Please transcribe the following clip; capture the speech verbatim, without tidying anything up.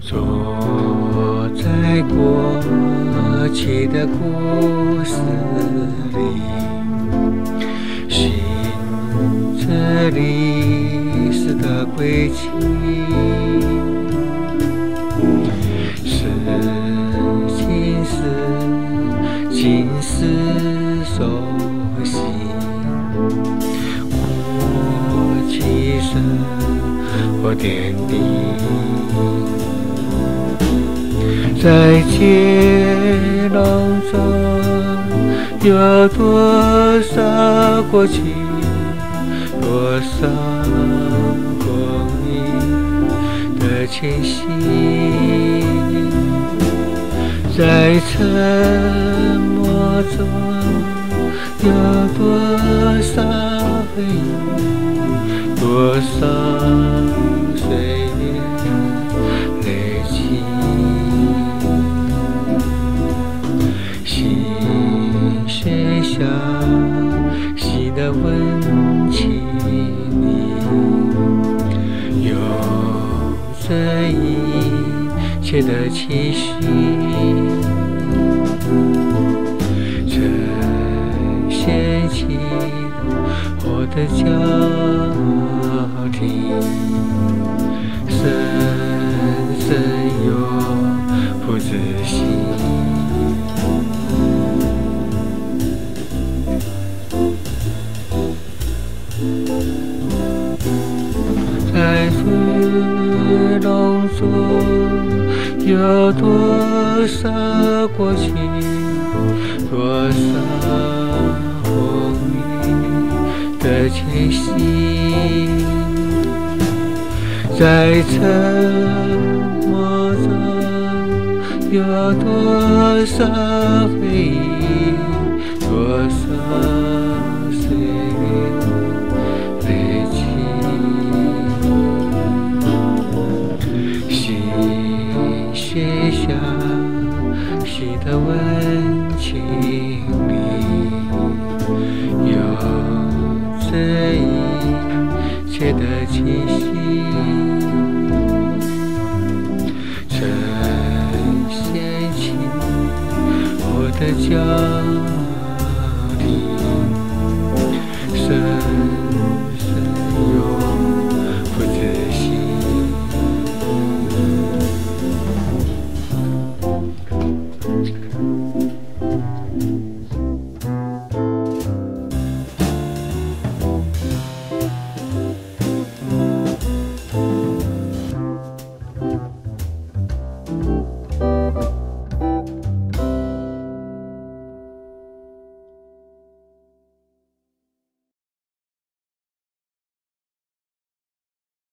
坐在过去的故事里，寻着历史的轨迹，是今世今世熟悉，过去生活点滴。在接龙中有多少过去，多少光阴的气息，在沉默中有多少回忆，多少岁月累积。写下喜的温情里，有着一切的期许，呈现起我的交替，深深又不自信。在回龙中有多少过去，多少风雨的前行，在沉默中有多少回忆，多少岁月累积。写下喜的温情里，有着一切的气息，呈现起我的骄傲。